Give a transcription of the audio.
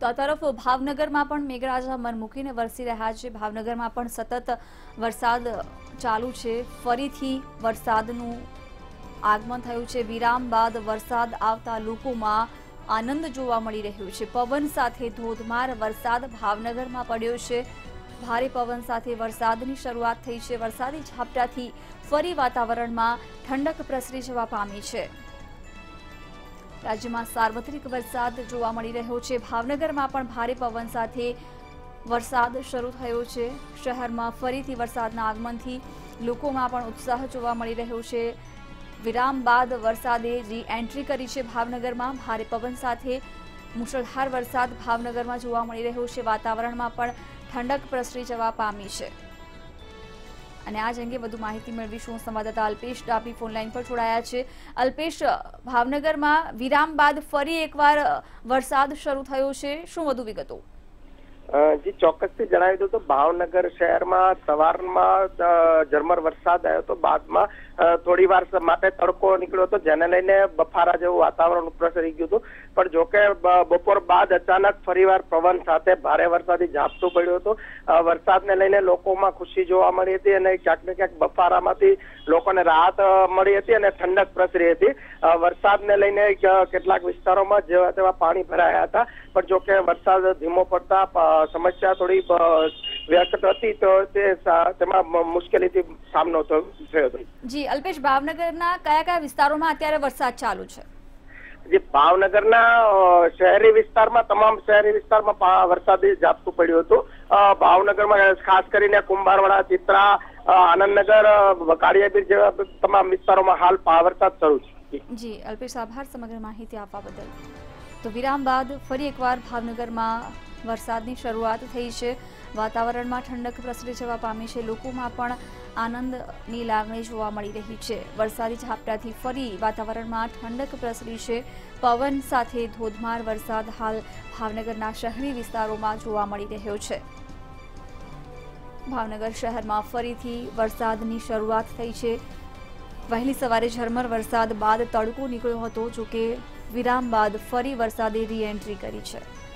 તો આ તરફ ભાવનગરમાં પણ મેઘરાજા મન મૂકીને વરસી રહ્યા છે। ભાવનગરમાં પણ સતત વરસાદ ચાલુ છે। ફરીથી વરસાદનું આગમન થયું છે। વિરામ બાદ વરસાદ આવતા લોકોમાં આનંદ જોવા મળી રહ્યો છે। પવન સાથે ધોધમાર વરસાદ ભાવનગરમાં પડ્યો છે। ભારે પવન સાથે વરસાદની શરૂઆત થઈ છે। વરસાદી ઝાપટાથી ફરી વાતાવરણમાં ઠંડક પ્રસરી જવા પામી છે। રાજ્યમાં સાર્વત્રિક વરસાદ જોવા મળી રહ્યો છે। ભાવનગરમાં પણ ભારે પવન સાથે વરસાદ શરૂ થયો છે। શહેરમાં ફરીથી વરસાદના આગમનથી લોકોમાં પણ ઉત્સાહ જોવા મળી રહ્યો છે। વિરામ બાદ વરસાદે રી એન્ટ્રી કરી છે। ભાવનગરમાં ભારે પવન સાથે મુશળધાર વરસાદ ભાવનગરમાં જોવા મળી રહ્યો છે। વાતાવરણમાં પણ ઠંડક પ્રસરી જવા પામી છે। અને આજ અંગે વધુ માહિતી મેળવીશું। સંવાદદાતા અલ્પેશ ડાભી ફોનલાઈન પર જોડાયા છે। અલ્પેશ, ભાવનગરમાં વિરામ બાદ ફરી એકવાર વરસાદ શરૂ થયો છે, શું વધુ વિગતો? જી ચોક્કસથી જણાવી દઉં તો ભાવનગર શહેરમાં સવારમાં ઝરમર વરસાદ આવ્યો હતો। બાદમાં થોડી વાર માટે તડકો નીકળ્યો હતો, જેને લઈને બફારા જેવું વાતાવરણ પ્રસરી ગયું હતું। પણ જોકે બપોર બાદ અચાનક ફરીવાર પવન સાથે ભારે વરસાદી ઝાપટું પડ્યું હતું। વરસાદને લઈને લોકોમાં ખુશી જોવા મળી હતી અને ક્યાંક ને ક્યાંક બફારામાંથી લોકોને રાહત મળી હતી અને ઠંડક પ્રસરી હતી। વરસાદને લઈને કેટલાક વિસ્તારોમાં જેવા તેવા પાણી ભરાયા હતા, પણ જોકે વરસાદ ધીમો પડતા સમસ્યા થોડી વ્યક્ત હતી, તો તેમાં મુશ્કેલીથી સામનો થયો હતો। જી અલ્પેશ, ભાવનગરના કયા કયા વિસ્તારોમાં અત્યારે વરસાદ ચાલુ છે? જે ભાવનગરના શહેરી વિસ્તારમાં, તમામ શહેરી વિસ્તારમાં વરસાદી ઝાપટું પડ્યું હતું। ભાવનગરમાં ખાસ કરીને કુંભારવાડા, ચિત્રા, આનંદનગર, કાળિયાબીર જેવા તમામ વિસ્તારોમાં હાલ વરસાદ શરૂ છે। જી અલ્પેશ, આભાર સમગ્ર માહિતી આપવા બદલ। તો વિરામ બાદ ફરી એકવાર ભાવનગરમાં વરસાદની શરૂઆત થઈ છે। વાતાવરણમાં ઠંડક પ્રસરી જવા પામી છે। લોકોમાં પણ આનંદની લાગણી જોવા મળી રહી છે। વરસાદી ઝાપટાથી ફરી વાતાવરણમાં ઠંડક પ્રસરી છે। પવન સાથે ધોધમાર વરસાદ હાલ ભાવનગરના શહેરી વિસ્તારોમાં જોવા મળી રહ્યો છે। ભાવનગર શહેરમાં ફરીથી વરસાદની શરૂઆત થઈ છે। વહેલી સવારે ઝરમર વરસાદ બાદ તડકો નીકળ્યો હતો, જોકે વિરામ બાદ ફરી વરસાદે રી એન્ટ્રી કરી છે।